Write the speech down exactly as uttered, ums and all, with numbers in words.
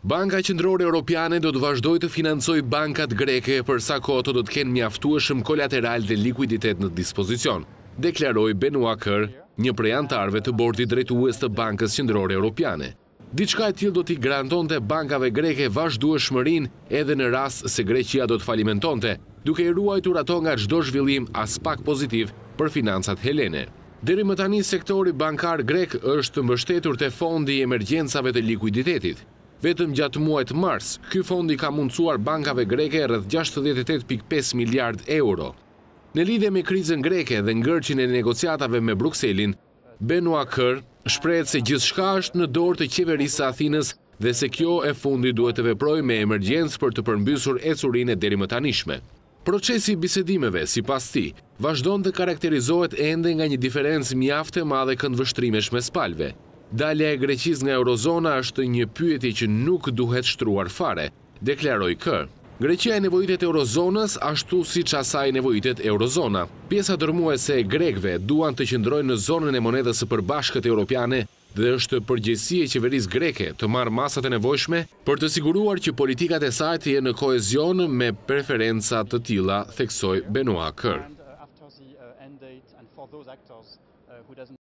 Banka Qendrore Europiane do të vazhdojë të financojë bankat greke për sa kohë ato do të kenë mjaftueshëm kolateral dhe likuiditet në dispozicion, deklaroi Bankat, një prej anëtarëve të bordit drejtues të Bankës Qendrore Europiane. Diçka e tillë do t'i garantonte bankave greke vazhdueshmërinë edhe në rast se Greqia do të falimentonte, duke i ruajtur ato nga çdo zhvillim as pak pozitiv për financat helene. Deri më tani sektori bankar grek është mbështetur te fondi i emergjencave të likuiditetit. Vetëm gjatë muajit mars, ky fondi ka mundsuar bankave greke rreth gjashtëdhjetë e tetë pikë pesë miliard euro. Në lidhje me krizën greke dhe ngërçjen e negociatave me Brukselin, Bankat shprehet se gjithçka është në dorë të qeverisë së Athinës dhe se kjo e fundi duhet të veprojë me emergjencë për të përmbysur ecurinë e deri më tanishme. Procesi i bisedimeve, sipas tij, vazhdon të karakterizohet ende nga një diferencë mjaft e madhe këndvështrimesh mes palëve. Dalja e Greqisë nga eurozona është një pyetje që nuk duhet shtruar fare, deklaroi K. Greqia e nevojitet eurozonës ashtu siç asaj nevojitet eurozona. Pjesa dërmuese e grekëve duan të qëndrojnë në zonën e monedhës së përbashkët europiane dhe është përgjegjësi e qeverisë greke të marrë masat e nevojshme për të siguruar që politikat e saj të jenë në kohezion me preferenca të tilla, theksoi Bankat.